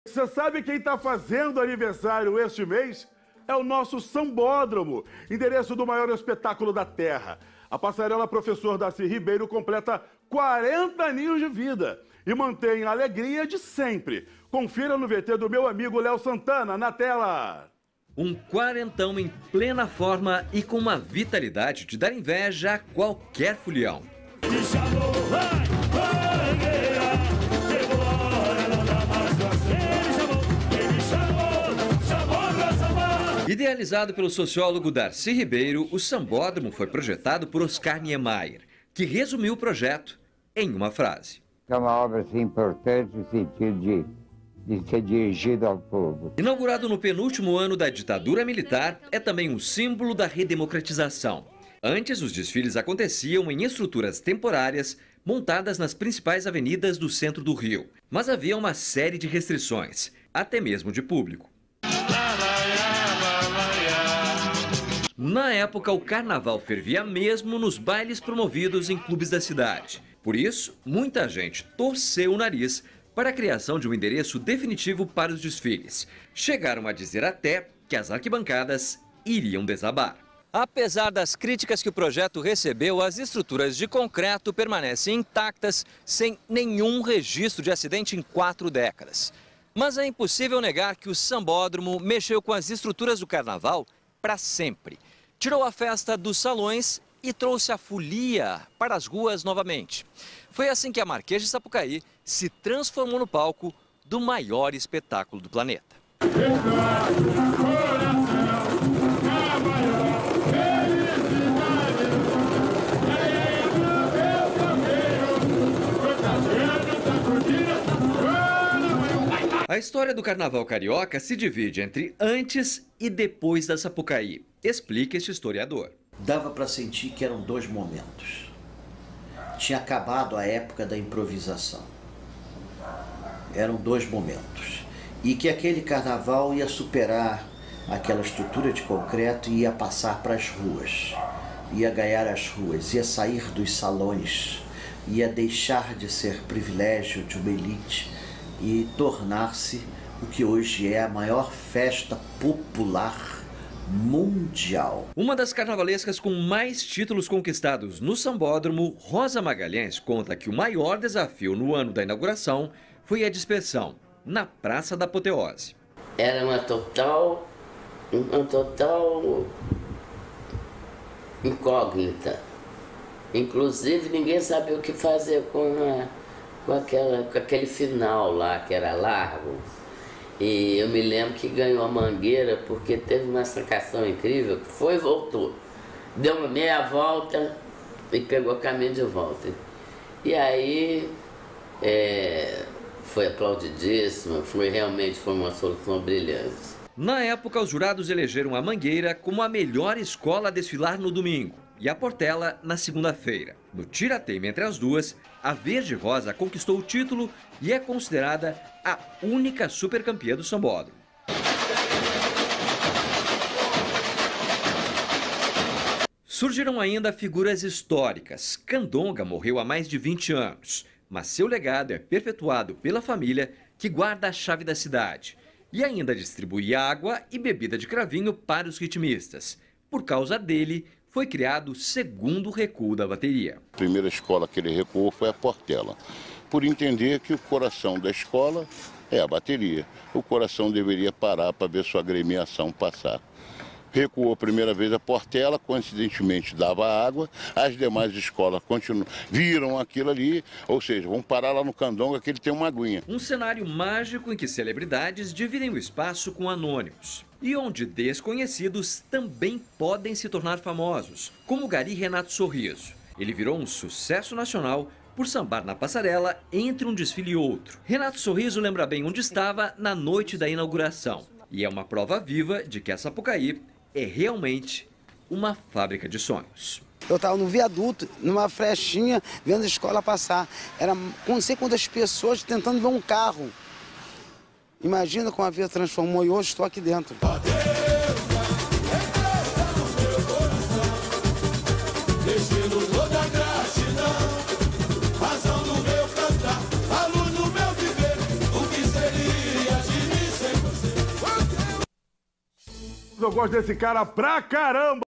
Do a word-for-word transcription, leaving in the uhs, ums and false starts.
Você sabe quem está fazendo aniversário este mês? É o nosso Sambódromo, endereço do maior espetáculo da Terra. A passarela Professor Darcy Ribeiro completa quarenta aninhos de vida e mantém a alegria de sempre. Confira no V T do meu amigo Léo Santana, na tela. Um quarentão em plena forma e com uma vitalidade de dar inveja a qualquer folião. Idealizado pelo sociólogo Darcy Ribeiro, o Sambódromo foi projetado por Oscar Niemeyer, que resumiu o projeto em uma frase. É uma obra assim, importante no sentido de, de ser dirigido ao povo. Inaugurado no penúltimo ano da ditadura militar, é também um símbolo da redemocratização. Antes, os desfiles aconteciam em estruturas temporárias montadas nas principais avenidas do centro do Rio. Mas havia uma série de restrições, até mesmo de público. Na época, o carnaval fervia mesmo nos bailes promovidos em clubes da cidade. Por isso, muita gente torceu o nariz para a criação de um endereço definitivo para os desfiles. Chegaram a dizer até que as arquibancadas iriam desabar. Apesar das críticas que o projeto recebeu, as estruturas de concreto permanecem intactas, sem nenhum registro de acidente em quatro décadas. Mas é impossível negar que o Sambódromo mexeu com as estruturas do carnaval para sempre. Tirou a festa dos salões e trouxe a folia para as ruas novamente. Foi assim que a Marquês de Sapucaí se transformou no palco do maior espetáculo do planeta. A história do carnaval carioca se divide entre antes e depois da Sapucaí. Explica este historiador. Dava para sentir que eram dois momentos. Tinha acabado a época da improvisação. Eram dois momentos. E que aquele carnaval ia superar aquela estrutura de concreto e ia passar para as ruas. Ia ganhar as ruas, ia sair dos salões, ia deixar de ser privilégio de uma elite e tornar-se o que hoje é a maior festa popular mundial. Uma das carnavalescas com mais títulos conquistados no Sambódromo, Rosa Magalhães, conta que o maior desafio no ano da inauguração foi a dispersão, na Praça da Apoteose. Era uma total, uma total incógnita. Inclusive, ninguém sabia o que fazer com a Com, aquela, com aquele final lá, que era largo. E eu me lembro que ganhou a Mangueira porque teve uma sacação incrível, que foi e voltou. Deu uma meia volta e pegou o caminho de volta. E aí é, foi aplaudidíssima, foi, realmente foi uma solução brilhante. Na época, os jurados elegeram a Mangueira como a melhor escola a desfilar no domingo e a Portela na segunda-feira. No tirateima entre as duas, a Verde Rosa conquistou o título e é considerada a única supercampeã do Sambódromo. Surgiram ainda figuras históricas. Candonga morreu há mais de vinte anos, mas seu legado é perpetuado pela família que guarda a chave da cidade e ainda distribui água e bebida de cravinho para os ritmistas. Por causa dele, foi criado o segundo recuo da bateria. A primeira escola que ele recuou foi a Portela, por entender que o coração da escola é a bateria. O coração deveria parar para ver sua agremiação passar. Recuou a primeira vez a Portela, coincidentemente dava água, as demais escolas continuam, viram aquilo ali, ou seja, vão parar lá no Candonga que ele tem uma aguinha. Um cenário mágico em que celebridades dividem o espaço com anônimos e onde desconhecidos também podem se tornar famosos, como o gari Renato Sorriso. Ele virou um sucesso nacional por sambar na passarela entre um desfile e outro. Renato Sorriso lembra bem onde estava na noite da inauguração e é uma prova viva de que a Sapucaí é realmente uma fábrica de sonhos. Eu estava no viaduto, numa flechinha, vendo a escola passar. Era não sei quantas pessoas tentando ver um carro. Imagina como a vida transformou e hoje estou aqui dentro. Razão do meu cantar, a luz do meu viver, o que seria de Eu gosto desse cara pra caramba.